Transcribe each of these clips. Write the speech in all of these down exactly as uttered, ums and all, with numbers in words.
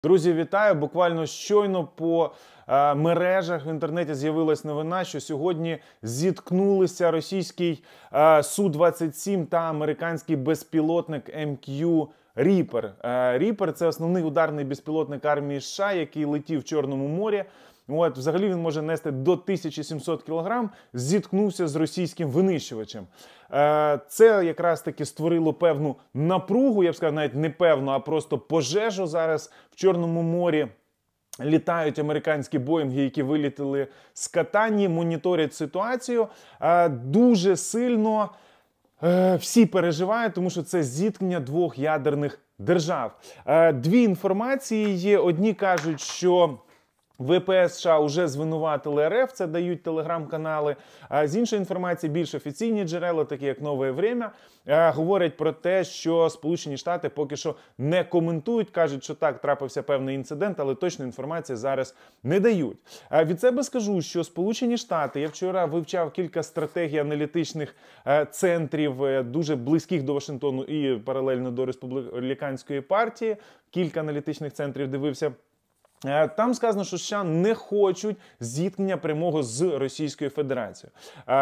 Друзі, вітаю! Буквально щойно по е, мережах в інтернеті з'явилась новина, що сьогодні зіткнулися російський е, Су двадцять сім та американський безпілотник Ем К'ю Ріпер. Е, Ріпер – це основний ударний безпілотник армії США, який летів в Чорному морі. От, взагалі він може нести до тисячі сімсот кілограм, зіткнувся з російським винищувачем. Е, це якраз таки створило певну напругу, я б сказав, навіть не певну, а просто пожежу зараз в Чорному морі. Літають американські боїнги, які вилітали з Катані, моніторять ситуацію. Е, дуже сильно е, всі переживають, тому що це зіткнення двох ядерних держав. Е, дві інформації є. Одні кажуть, що В П С США вже звинуватили Р Ф, це дають телеграм-канали. А з іншої інформації, більш офіційні джерела, такі як «Нове Время», говорять про те, що Сполучені Штати поки що не коментують, кажуть, що так, трапився певний інцидент, але точної інформації зараз не дають. Від себе скажу, що Сполучені Штати, я вчора вивчав кілька стратегій аналітичних центрів, дуже близьких до Вашингтону і паралельно до республіканської партії, кілька аналітичних центрів дивився. Там сказано, що США не хочуть зіткнення прямого з Російською Федерацією.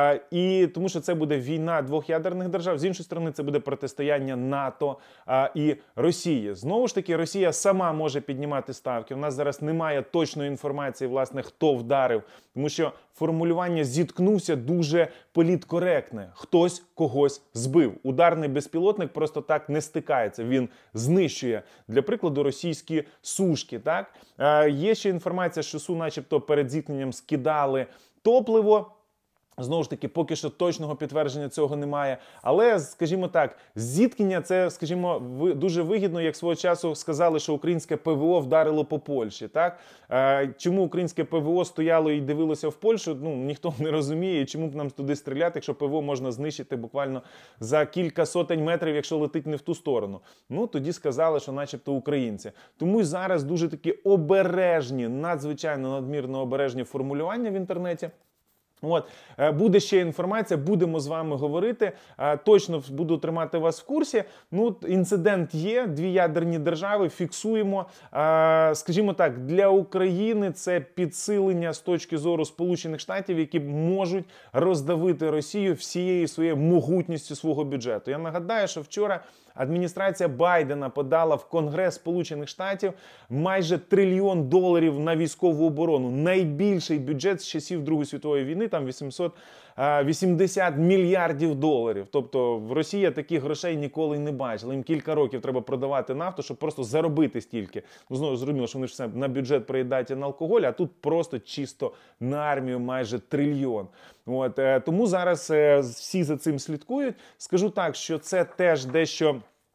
І тому що це буде війна двох ядерних держав, з іншої сторони це буде протистояння НАТО і Росії. Знову ж таки, Росія сама може піднімати ставки. У нас зараз немає точної інформації, власне, хто вдарив, тому що формулювання «зіткнувся» дуже політкоректне. Хтось когось збив. Ударний безпілотник просто так не стикається. Він знищує, для прикладу, російські сушки. Так? Е, є ще інформація, що Су начебто перед зіткненням скидали топливо. Знову ж таки, поки що точного підтвердження цього немає. Але, скажімо так, зіткнення це, скажімо, дуже вигідно, як свого часу сказали, що українське П В О вдарило по Польщі. Так? Е, чому українське П В О стояло і дивилося в Польщу, ну, ніхто не розуміє. Чому б нам туди стріляти, якщо П В О можна знищити буквально за кілька сотень метрів, якщо летить не в ту сторону. Ну, тоді сказали, що начебто українці. Тому зараз дуже такі обережні, надзвичайно надмірно обережні формулювання в інтернеті. От, буде ще інформація, будемо з вами говорити, точно буду тримати вас в курсі. Ну, інцидент є, дві ядерні держави, фіксуємо. Скажімо так, для України це підсилення з точки зору Сполучених Штатів, які можуть роздавити Росію всією своєю могутністю свого бюджету. Я нагадаю, що вчора адміністрація Байдена подала в Конгрес Сполучених Штатів майже трильйон доларів на військову оборону. Найбільший бюджет з часів Другої світової війни, там вісімсот вісімдесят мільярдів доларів. Тобто Росія таких грошей ніколи не бачила. Їм кілька років треба продавати нафту, щоб просто заробити стільки. Ну, знову зрозуміло, що вони ж все на бюджет приїдають і на алкоголь, а тут просто чисто на армію майже трильйон. От, тому зараз всі за цим слідкують. Скажу так, що це теж дещо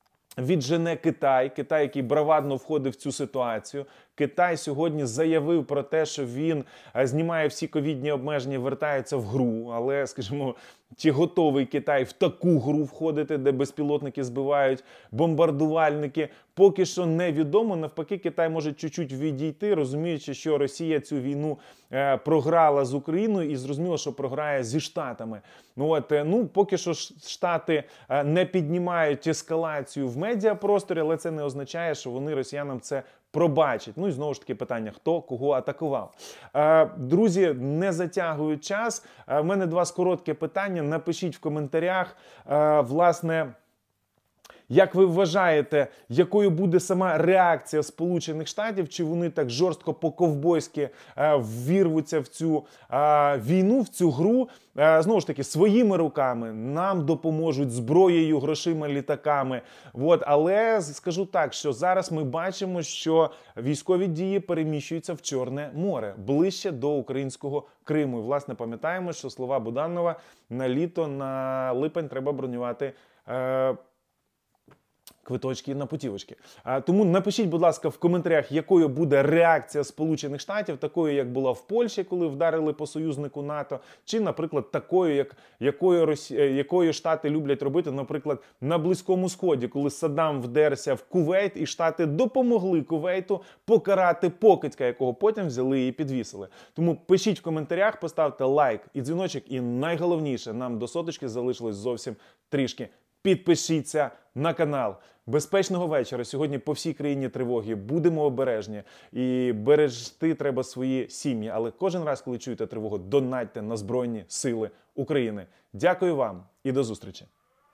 віджене Китай. Китай, який бравадно входив в цю ситуацію. Китай сьогодні заявив про те, що він знімає всі ковідні обмеження, вертається в гру. Але, скажімо, чи готовий Китай в таку гру входити, де безпілотники збивають бомбардувальники, поки що невідомо. Навпаки, Китай може чуть-чуть відійти, розуміючи, що Росія цю війну е, програла з Україною і зрозуміло, що програє зі Штатами. Ну, от, е, ну, поки що Штати е, не піднімають ескалацію в медіапросторі, але це не означає, що вони росіянам це пробачить. Ну і знову ж таки питання, хто кого атакував. Е, друзі, не затягую час. Е, в мене до вас коротке питання. Напишіть в коментарях, е, власне, як ви вважаєте, якою буде сама реакція Сполучених Штатів? Чи вони так жорстко по-ковбойськи е, ввірвуться в цю е, війну, в цю гру? Е, знову ж таки, своїми руками нам допоможуть зброєю, грошима, літаками. От, але скажу так, що зараз ми бачимо, що військові дії переміщуються в Чорне море, ближче до українського Криму. І, власне, пам'ятаємо, що слова Буданова: на літо, на липень треба бронювати е, квиточки на путівочки. А, тому напишіть, будь ласка, в коментарях, якою буде реакція Сполучених Штатів, такою, як була в Польщі, коли вдарили по союзнику НАТО, чи, наприклад, такою, як, якою, Росі... якою Штати люблять робити, наприклад, на Близькому Сході, коли Саддам вдерся в Кувейт, і Штати допомогли Кувейту покарати покидька, якого потім взяли і підвісили. Тому пишіть в коментарях, поставте лайк і дзвіночок, і найголовніше, нам до соточки залишилось зовсім трішки. підпишіться на канал. Безпечного вечора. Сьогодні по всій країні тривоги. Будемо обережні. І берегти треба свої сім'ї. Але кожен раз, коли чуєте тривогу, донатьте на Збройні Сили України. Дякую вам і до зустрічі.